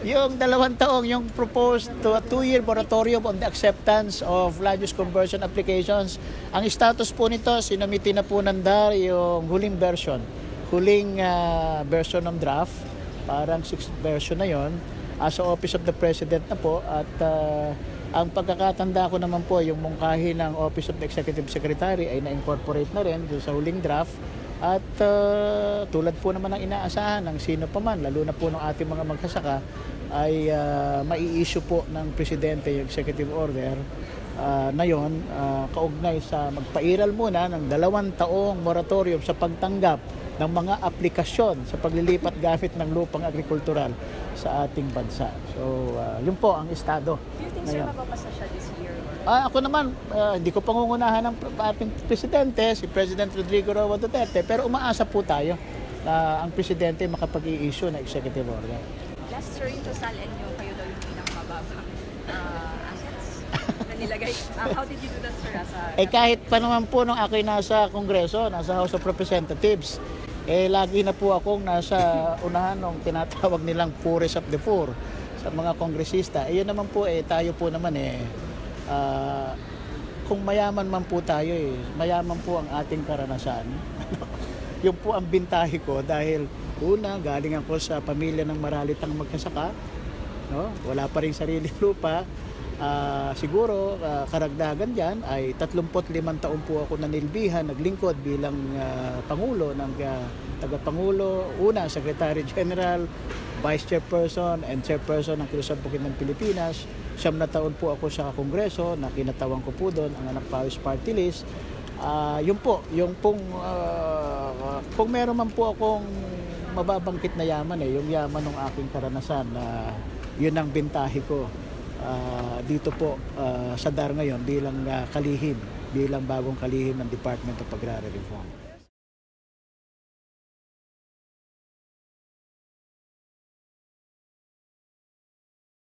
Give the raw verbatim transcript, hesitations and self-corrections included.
Yung dalawang taong, yung proposed to a two-year moratorium on the acceptance of land use conversion applications. Ang status po nito, sinumiti na po ng D A R yung huling version. Huling uh, version ng draft, parang sixth version na yon, uh, sa Office of the President na po. At uh, ang pagkakatanda ko naman po, yung mungkahi ng Office of the Executive Secretary ay na-incorporate na rin sa huling draft. At uh, tulad po naman ng inaasahan ng sino pa man, lalo na po ng ating mga magsasaka, ay uh, mai-issue po ng Presidente yung executive order uh, na yon, uh, kaugnay sa magpairal muna ng dalawang taong moratorium sa pagtanggap ng mga aplikasyon sa paglilipat gamit ng lupang agrikultural sa ating bansa. So, uh, yun po ang estado. Do you think, sir, mapapasa siya this year? Ah, ako naman, uh, hindi ko pangungunahan ng ating Presidente, si President Rodrigo Roa Duterte, pero umaasa po tayo na ang Presidente makapag-i-issue ng executive order. Last, sir, yung Tosal Enyo, kayo daw yung pinakamababang uh, assets na nilagay. Uh, how did you do that, sir? As a, eh kahit pa naman po nung ako'y nasa Kongreso, nasa House of Representatives, eh lagi na po akong nasa unahan ng tinatawag nilang poorest of the poor sa mga kongresista. Eh yun naman po, eh tayo po naman eh, uh, kung mayaman man po tayo eh, mayaman po ang ating karanasan. Yun po ang bintahi ko dahil una, galing ako sa pamilya ng maralitang magsasaka, no? Wala pa rin sariling lupa. Uh, siguro, uh, karagdagan dyan ay tatlumput limang taon po ako nanilbihan, naglingkod bilang uh, Pangulo ng uh, Tagapangulo, una, Secretary General, Vice Chairperson and Chairperson ng Kilusang Bukid ng Pilipinas. Siyam na taon po ako sa Kongreso, na kinatawan ko po doon ang Anak Pawis Party List. Uh, yun po, yung pong, uh, uh, kung meron man po akong mababangkit na yaman eh, yung yaman ng aking karanasan na uh, yun ang bintahi ko uh, dito po uh, sa D A R ngayon bilang uh, kalihim, bilang bagong kalihim ng Department of Agrarian Reform.